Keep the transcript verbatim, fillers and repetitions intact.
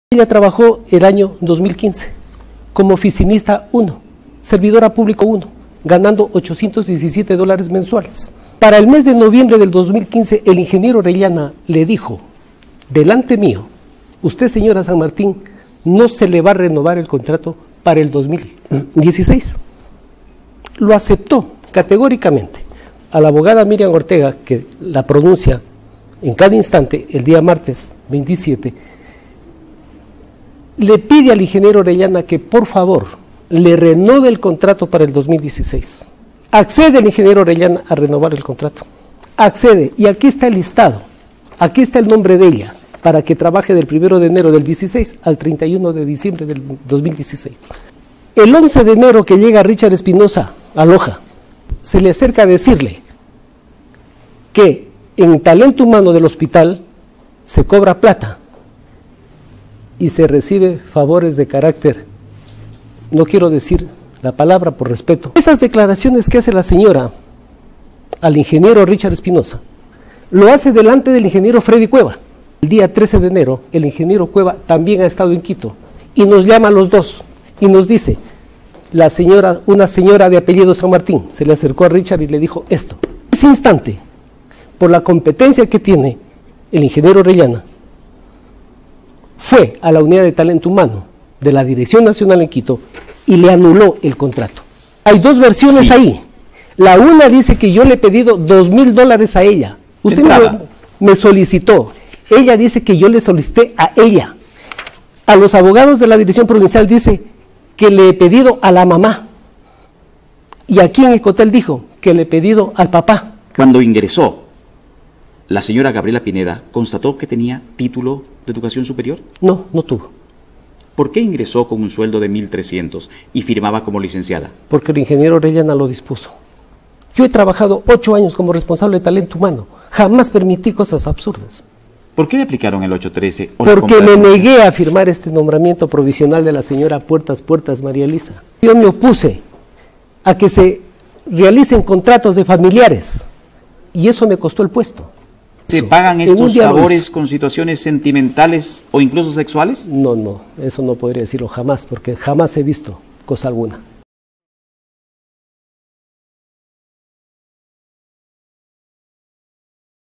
Ella trabajó el año dos mil quince como oficinista uno, servidora público uno, ganando ochocientos diecisiete dólares mensuales. Para el mes de noviembre del dos mil quince, el ingeniero Orellana le dijo, delante mío, usted, señora San Martín, no se le va a renovar el contrato para el dos mil dieciséis. Lo aceptó categóricamente. A la abogada Miriam Ortega, que la pronuncia en cada instante, el día martes veintisiete, le pide al ingeniero Orellana que por favor le renueve el contrato para el dos mil dieciséis. Accede el ingeniero Orellana a renovar el contrato. Accede, y aquí está el listado, aquí está el nombre de ella, para que trabaje del primero de enero del dieciséis al treinta y uno de diciembre del dos mil dieciséis. El once de enero que llega Richard Espinosa a Loja, se le acerca a decirle que en talento humano del hospital se cobra plata y se recibe favores de carácter, no quiero decir la palabra por respeto. Esas declaraciones que hace la señora al ingeniero Richard Espinosa, lo hace delante del ingeniero Freddy Cueva. El día trece de enero, el ingeniero Cueva también ha estado en Quito y nos llama a los dos y nos dice, la señora, una señora de apellido San Martín se le acercó a Richard y le dijo esto. En ese instante, por la competencia que tiene el ingeniero Orellana, fue a la unidad de talento humano de la Dirección Nacional en Quito y le anuló el contrato. Hay dos versiones sí. ahí. La una dice que yo le he pedido dos mil dólares a ella. Usted me, me solicitó. Ella dice que yo le solicité a ella. A los abogados de la Dirección Provincial dice que le he pedido a la mamá. Y aquí en Ecotel dijo que le he pedido al papá. Cuando ingresó, la señora Gabriela Pineda constató que tenía título de educación superior. No, no tuvo. ¿Por qué ingresó con un sueldo de mil trescientos y firmaba como licenciada? Porque el ingeniero Orellana lo dispuso. Yo he trabajado ocho años como responsable de talento humano. Jamás permití cosas absurdas. ¿Por qué le aplicaron el ocho trece? Porque me negué a firmar este nombramiento provisional de la señora Puertas Puertas María Elisa. Yo me opuse a que se realicen contratos de familiares y eso me costó el puesto. ¿Se pagan estos favores con situaciones sentimentales o incluso sexuales? No, no, eso no podría decirlo jamás, porque jamás he visto cosa alguna.